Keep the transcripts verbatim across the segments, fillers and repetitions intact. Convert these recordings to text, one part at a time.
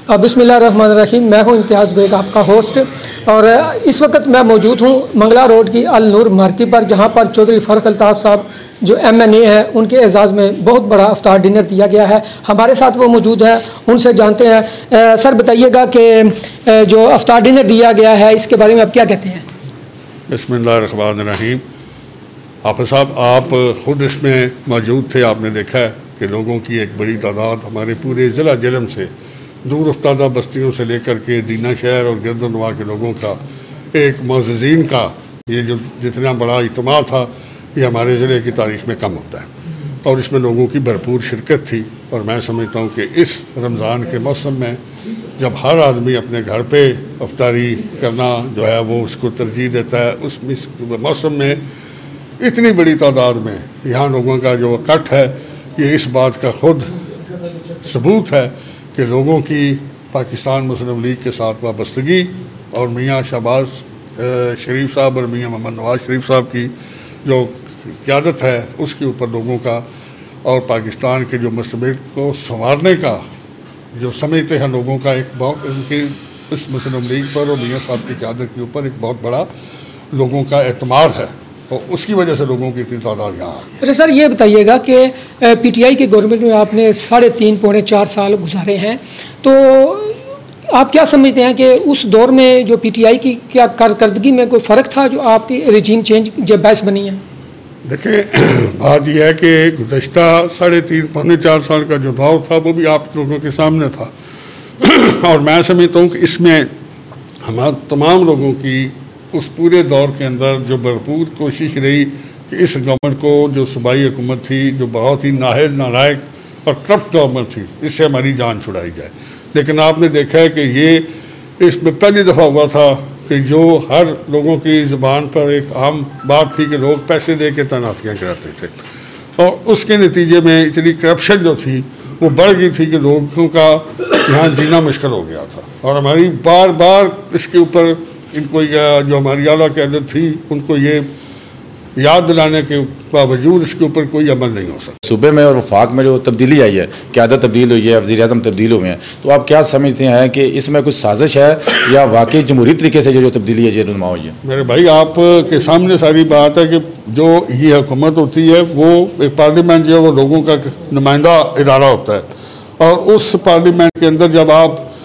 बिस्मिल्लाहिर्रहमानिर्रहीम। मैं हूं इम्तियाज़ बेग, आपका होस्ट, और इस वक्त मैं मौजूद हूं मंगला रोड की अल नूर मार्केट पर, जहां पर चौधरी फ़ारूक अल्ताफ़ साहब जो एम एन ए हैं, उनके एजाज़ में बहुत बड़ा इफ्तार डिनर दिया गया है। हमारे साथ वो मौजूद है, उनसे जानते हैं। आ, सर बताइएगा कि जो इफ्तार डिनर दिया गया है, इसके बारे में आप क्या कहते हैं? बिस्मिल्लाहिर्रहमानिर्रहीम। हाफ़िज़ साहब, आप ख़ुद इसमें मौजूद थे। आपने देखा है कि लोगों की एक बड़ी तादाद हमारे पूरे ज़िला जलम से, दूर अफ्तादा बस्तियों से लेकर के दीना शहर और गिरदनवा के लोगों का, एक मुअज़्ज़िज़ीन का ये जो जितना बड़ा इज्तिमा था, ये हमारे ज़िले की तारीख़ में कम होता है और इसमें लोगों की भरपूर शिरकत थी। और मैं समझता हूँ कि इस रमज़ान के मौसम में जब हर आदमी अपने घर पे अफ्तारी करना जो है वो उसको तरजीह देता है, उस मौसम में इतनी बड़ी तादाद में यहाँ लोगों का जो इकट्ठ है, ये इस बात का ख़ुद सबूत है कि लोगों की पाकिस्तान मुस्लिम लीग के साथ वाबस्तगी और मियाँ शहबाज शरीफ साहब और मियाँ मोहम्मद नवाज शरीफ साहब की जो क़यादत है, उसके ऊपर लोगों का और पाकिस्तान के जो मुस्तक़बिल को संवारने का जो समझते हैं लोगों का, एक बहुत उनकी इस मुस्लिम लीग पर और मियाँ साहब की क़यादत के ऊपर एक बहुत बड़ा लोगों का एतमाद है और उसकी वजह से लोगों की इतनी तादाद यहाँ आई। अच्छा सर, ये बताइएगा कि पी टी आई की गवर्नमेंट में आपने साढ़े तीन पौने चार साल गुजारे हैं, तो आप क्या समझते हैं कि उस दौर में जो पी टी आई की क्या कारकर्दगी में कोई फ़र्क था जो आपकी रजीम चेंज जब बहस बनी है? देखिए, बात यह है कि गुज़श्ता साढ़े तीन पौने चार साल का जो दौर था वो भी आप लोगों के सामने था और मैं समझता हूँ कि इसमें हमारे तमाम लोगों की उस पूरे दौर के अंदर जो भरपूर कोशिश रही कि इस गवर्नमेंट को, जो सूबाई हुकूमत थी, जो बहुत ही नाहल नालायक और करप्ट गवर्नमेंट थी, इससे हमारी जान छुड़ाई जाए। लेकिन आपने देखा है कि ये इसमें पहली दफ़ा हुआ था कि जो हर लोगों की ज़ुबान पर एक आम बात थी कि लोग पैसे दे के तैनातियाँ कराते थे और उसके नतीजे में इतनी करप्शन जो थी वो बढ़ गई थी कि लोगों का यहाँ जीना मुश्किल हो गया था। और हमारी बार बार इसके ऊपर इनको जो हमारी आला क़यादत थी उनको ये याद दिलाने के बावजूद इसके ऊपर कोई अमल नहीं हो सकता। सूबे में और वफाक में जो तब्दीली आई है, क़यादत तब्दील हुई है, वज़ीर आज़म तब्दील हुए हैं, तो आप क्या समझते हैं कि इसमें कुछ साजिश है या वाकई जमहूरी तरीके से जो जो तब्दीली है ये नुमा हुई है? मेरे भाई, आप के सामने सारी बात है कि जो ये हुकूमत होती है वो एक पार्लियामेंट जो है वो लोगों का नुमाइंदा इदारा होता है और उस पार्लियामेंट के अंदर जब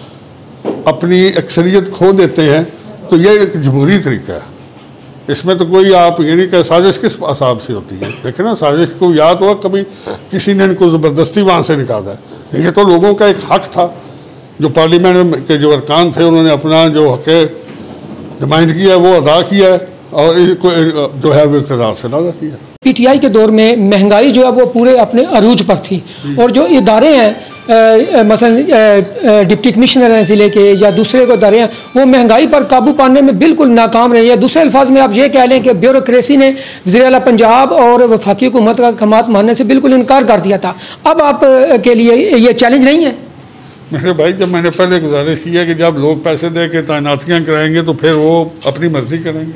आप अपनी अक्सरियत खो देते हैं तो ये एक जमहूरी तरीका है। इसमें तो कोई आप ये नहीं कह, साजिश किस हिसाब से होती है? देखें ना, साजिश को याद हुआ कभी किसी ने इनको ज़बरदस्ती वहाँ से निकाला है। ये तो लोगों का एक हक था, जो पार्लियामेंट के जो अरकान थे उन्होंने अपना जो हक नुमाइंदगी है वो अदा किया है और इसको जो है वो इक़्तिदार से अदा किया। पी टी आई के दौर में महंगाई जो है वो पूरे अपने अरूज पर थी और जो इदारे हैं मसलन डिप्टी कमिश्नर हैं ज़िले के या दूसरे को इदारे हैं, वो महंगाई पर काबू पाने में बिल्कुल नाकाम रहे हैं। दूसरे अल्फाज में आप ये कह लें कि ब्यूरोक्रेसी ने वज़ीर आला पंजाब और वफाकी हुकूमत का खमात मानने से बिल्कुल इनकार कर दिया था। अब आप के लिए ये चैलेंज नहीं है? मेरे भाई, जब मैंने पहले गुजारिश की है कि जब लोग पैसे दे के तैनातियाँ कराएंगे तो फिर वो अपनी मर्ज़ी करेंगे,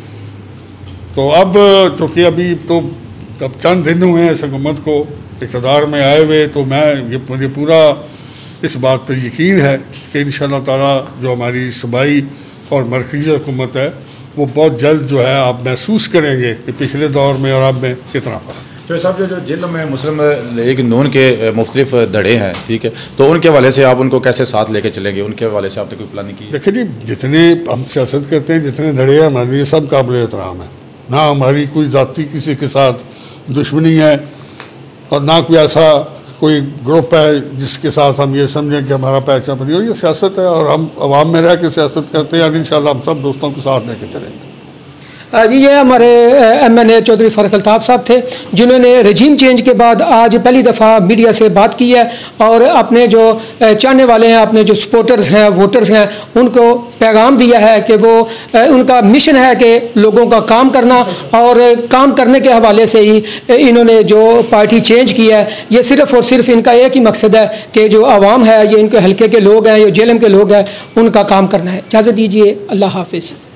तो अब चूँकि अभी तो अब चंद दिन हुए हैं इस हुकूमत को इक़्तिदार में आए हुए, तो मैं ये मुझे पूरा इस बात पर यकीन है कि इंशाअल्लाह ताला जो हमारी सूबाई और मरकज़ी हुकूमत है वो बहुत जल्द जो है आप महसूस करेंगे कि पिछले दौर में और अब में कितना फ़र्क। तो साहब, जो जो जिले में मुस्लिम लीग नून के मुख्तलिफ धड़े हैं, ठीक है, तो उनके हवाले से आप उनको कैसे साथ लेके चलेंगे? उनके हवाले से आपने कोई प्लानिंग की? देखिए जी, जितने हम सियासत करते हैं, जितने धड़े हैं, हमारे लिए सब काबिल एहतराम है। ना हमारी कोई ज़ाती किसी के साथ दुश्मनी है और ना कोई ऐसा कोई ग्रुप है जिसके साथ हम ये समझें कि हमारा पहचान बनी हो। ये सियासत है और हम आवाम में रह के सियासत करते हैं और इंशाअल्लाह हम सब दोस्तों के साथ लेके चलेंगे। जी, ये हमारे M N A Chaudhry Farooq Altaf sahab थे, जिन्होंने रजीम चेंज के बाद आज पहली दफ़ा मीडिया से बात की है और अपने जो चाहने वाले हैं, अपने जो सपोर्टर्स हैं, वोटर्स हैं, उनको पैगाम दिया है कि वो उनका मिशन है कि लोगों का काम करना और काम करने के हवाले से ही इन्होंने जो पार्टी चेंज की है, ये सिर्फ़ और सिर्फ इनका एक ही मकसद है कि जो आवाम है, ये इनके हल्के के लोग हैं, ये जेलम के लोग हैं, उनका काम करना है। इजाज़त दीजिए, अल्लाह हाफिज़।